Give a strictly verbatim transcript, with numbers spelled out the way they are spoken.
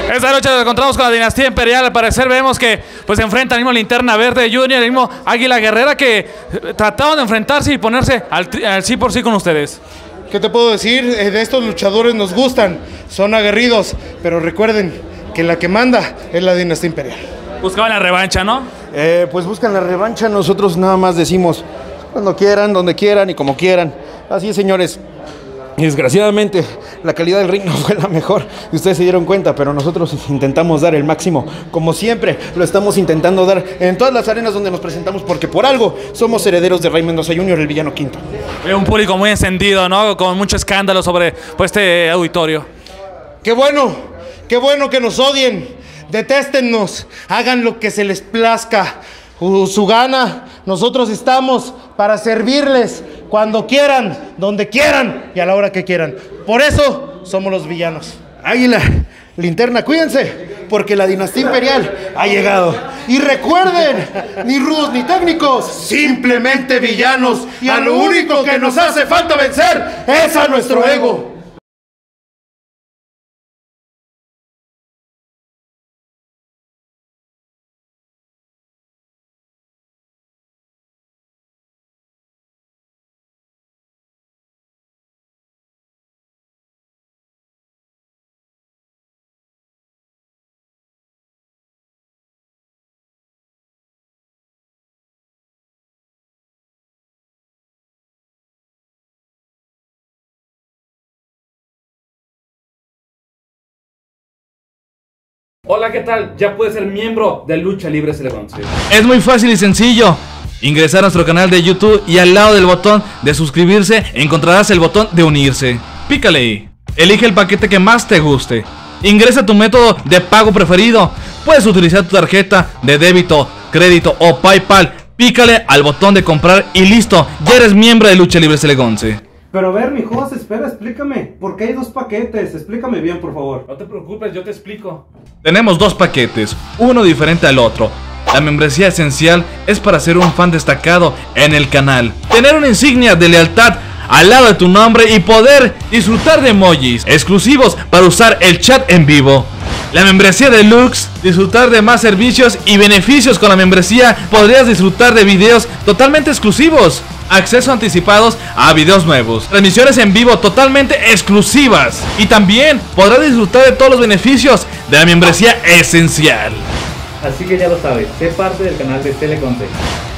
Esta noche nos encontramos con la dinastía imperial. Al parecer vemos que pues se enfrenta al mismo Linterna Verde Junior, el mismo Águila Guerrera, que trataron de enfrentarse y ponerse al, al sí por sí con ustedes. ¿Qué te puedo decir? Eh, de estos luchadores nos gustan, son aguerridos, pero recuerden que la que manda es la dinastía imperial. Buscaban la revancha, ¿no? Eh, pues buscan la revancha, nosotros nada más decimos cuando quieran, donde quieran y como quieran. Así es, señores. Y desgraciadamente la calidad del ring no fue la mejor, ustedes se dieron cuenta, pero nosotros intentamos dar el máximo, como siempre lo estamos intentando dar en todas las arenas donde nos presentamos, porque por algo somos herederos de Rey Mendoza junior, el villano quinto. Veo un público muy encendido, ¿no? Con mucho escándalo sobre pues, este auditorio. ¡Qué bueno! ¡Qué bueno que nos odien! Detéstennos, hagan lo que se les plazca, uh, su gana, nosotros estamos para servirles cuando quieran, donde quieran y a la hora que quieran. Por eso somos los villanos. Águila, Linterna, cuídense, porque la dinastía imperial ha llegado. Y recuerden, ni rudos ni técnicos, simplemente villanos. Y a lo único que nos hace falta vencer es a nuestro ego. Hola, ¿qué tal? Ya puedes ser miembro de Lucha Libre Celegonce. Es muy fácil y sencillo. Ingresar a nuestro canal de YouTube y al lado del botón de suscribirse encontrarás el botón de unirse. Pícale ahí. Elige el paquete que más te guste. Ingresa tu método de pago preferido. Puedes utilizar tu tarjeta de débito, crédito o PayPal. Pícale al botón de comprar y listo. Ya eres miembro de Lucha Libre Celegonce. Pero a ver, mi Jos, espera, explícame. ¿Por qué hay dos paquetes? Explícame bien, por favor. No te preocupes, yo te explico. Tenemos dos paquetes, uno diferente al otro. La membresía esencial es para ser un fan destacado en el canal, tener una insignia de lealtad al lado de tu nombre y poder disfrutar de emojis exclusivos para usar el chat en vivo. La membresía deluxe, disfrutar de más servicios y beneficios. Con la membresía podrías disfrutar de videos totalmente exclusivos, acceso anticipados a videos nuevos, transmisiones en vivo totalmente exclusivas, y también podrás disfrutar de todos los beneficios de la membresía esencial. Así que ya lo sabes, sé parte del canal de Celegonce.